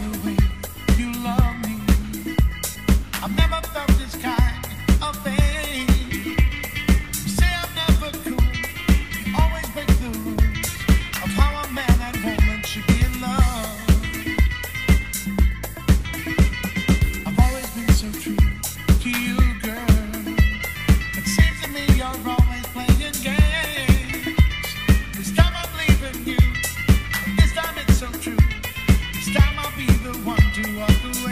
the way you love me. I've never felt this kind of pain. You say I'm never cool, you always break the rules of how a man and woman should be in love. I've always been so true to you, girl. It seems to me you're always playing games. This time I'm leaving you, but this time it's so true. This time I'll be the one to walk away.